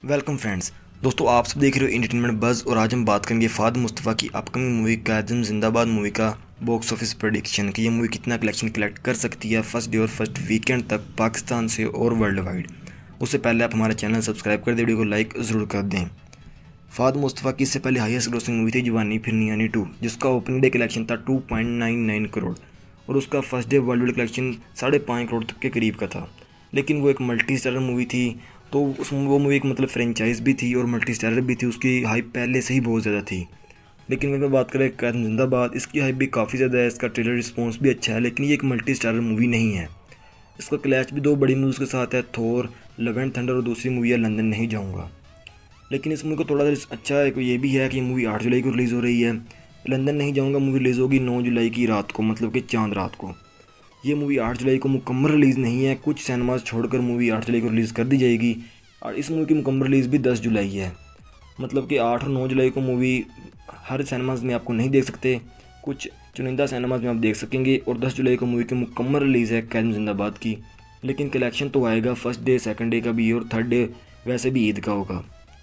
Welcome friends. दोस्तों आप सब देख रहे हो एंटरटेनमेंट बज़ और आज हम बात करेंगे फ़ाद मुस्तफ़ा की अपकमिंग मूवी काज़िम जिंदाबाद मूवी का बॉक्स ऑफिस प्रेडिक्शन कि ये मूवी कितना कलेक्शन कलेक्ट कर सकती है फर्स्ट डे और फर्स्ट वीकेंड तक पाकिस्तान से और वर्ल्ड वाइड। उससे पहले आप हमारा चैनल सब्सक्राइब कर दें, वीडियो को लाइक ज़रूर कर दें। फ़ाद मुस्तफ़ा की इससे पहले हाईएस्ट ग्रोसिंग मूवी थी जवानी फिरनी यानी 2, जिसका ओपनिंग डे कलेक्शन था 2.99 करोड़ और उसका first day world wide collection 5.5 crore तक के करीब का था। लेकिन वो एक मल्टी स्टारर मूवी थी, तो वो मूवी एक मतलब फ्रेंचाइज भी थी और मल्टी स्टारर भी थी, उसकी हाइप पहले से ही बहुत ज़्यादा थी। लेकिन अगर मैं बात करें काज़िम जिंदाबाद, इसकी हाइप भी काफ़ी ज़्यादा है, इसका ट्रेलर रिस्पॉन्स भी अच्छा है, लेकिन ये एक मल्टी स्टारर मूवी नहीं है। इसका क्लैश भी दो बड़ी मूवीज़ के साथ है, थोर, लव एंड थंडर और दूसरी मूवी है लंदन नहीं जाऊँगा। लेकिन इस मूवी को थोड़ा अच्छा है ये भी है कि ये मूवी 8 जुलाई को रिलीज़ हो रही है। लंदन नहीं जाऊँगा मूवी रिलीज़ होगी 9 जुलाई की रात को, मतलब कि चांद रात को। ये मूवी 8 जुलाई को मुकम्मल रिलीज़ नहीं है, कुछ सिनेमाज छोड़कर मूवी 8 जुलाई को रिलीज़ कर दी जाएगी और इस मूवी की मुकम्मल रिलीज़ भी 10 जुलाई है। मतलब कि 8 और 9 जुलाई को मूवी हर सिनेमाज में आपको नहीं देख सकते, कुछ चुनिंदा सिनेमाज में आप देख सकेंगे। और 10 जुलाई को मूवी की मुकम्मल रिलीज़ है काज़िम जिंदाबाद की। लेकिन कलेक्शन तो आएगा फर्स्ट डे सेकंड डे का भी और थर्ड डे वैसे भी ईद का होगा,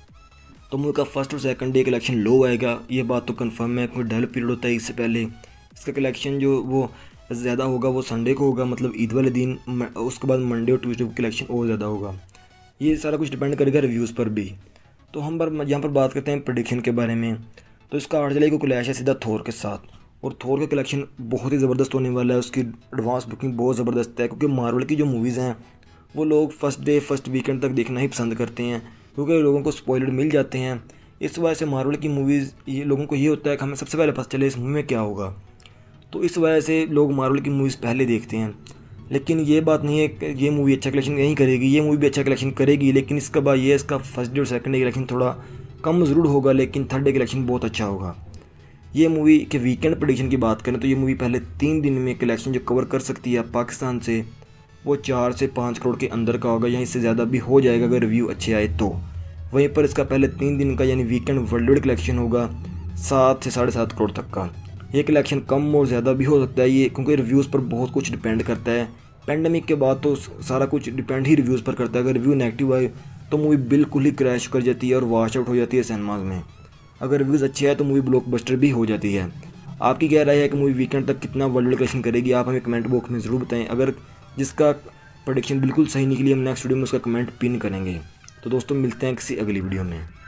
तो मूवी का फर्स्ट और सेकंड डे कलेक्शन लो आएगा, ये बात तो कंफर्म है। कोई डेवलप पीरियड होता है, इससे पहले इसका कलेक्शन जो वो ज़्यादा होगा वो संडे को होगा, मतलब ईद वाले दिन। उसके बाद मंडे और ट्यूसडे को कलेक्शन और ज़्यादा होगा। ये सारा कुछ डिपेंड करेगा रिव्यूज़ पर भी। तो हम यहाँ पर बात करते हैं प्रेडिक्शन के बारे में। तो इसका 8 जुलाई को क्लैश है सीधा थोर के साथ, और थोर का कलेक्शन बहुत ही ज़बरदस्त होने वाला है। उसकी एडवांस बुकिंग बहुत ज़बरदस्त है, क्योंकि मार्वल की जो मूवीज़ हैं वो लोग फर्स्ट डे फर्स्ट वीकेंड तक देखना ही पसंद करते हैं, क्योंकि लोगों को स्पॉइलर मिल जाते हैं। इस वजह से मार्वल की मूवीज़ ये लोगों को ये होता है कि हमें सबसे पहले पता चले इस मूवी में क्या होगा, तो इस वजह से लोग मार्वल की मूवीज़ पहले देखते हैं। लेकिन ये बात नहीं है कि ये मूवी अच्छा कलेक्शन नहीं करेगी, ये मूवी भी अच्छा कलेक्शन करेगी, लेकिन इसका बात ये है इसका फर्स्ट डे और सेकंड डे कलेक्शन थोड़ा कम ज़रूर होगा, लेकिन थर्ड डे कलेक्शन बहुत अच्छा होगा। ये मूवी के वीकेंड प्रेडिक्शन की बात करें तो ये मूवी पहले 3 दिन में कलेक्शन जो कवर कर सकती है पाकिस्तान से वो 4 से 5 करोड़ के अंदर का होगा, या इससे ज़्यादा भी हो जाएगा अगर रिव्यू अच्छे आए तो। वहीं पर इसका पहले 3 दिन का यानी वीकेंड वर्ल्ड वाइड कलेक्शन होगा 7 से 7.5 करोड़ तक का। ये कलेक्शन कम और ज़्यादा भी हो सकता है, ये क्योंकि रिव्यूज़ पर बहुत कुछ डिपेंड करता है। पेंडेमिक के बाद तो सारा कुछ डिपेंड ही रिव्यूज़ पर करता है। अगर रिव्यू नेगेटिव आए तो मूवी बिल्कुल ही क्रैश कर जाती है और वॉश आउट हो जाती है सिनेमाज में। अगर रिव्यूज़ अच्छे हैं तो मूवी ब्लॉकबस्टर भी हो जाती है। आपकी क्या राय है कि मूवी वीकेंड तक कितना वर्ल्ड वाइड कलेक्शन करेगी, आप हमें कमेंट बॉक्स में ज़रूर बताएं। अगर जिसका प्रेडिक्शन बिल्कुल सही निकली हम नेक्स्ट वीडियो में उसका कमेंट पिन करेंगे। तो दोस्तों मिलते हैं किसी अगली वीडियो में।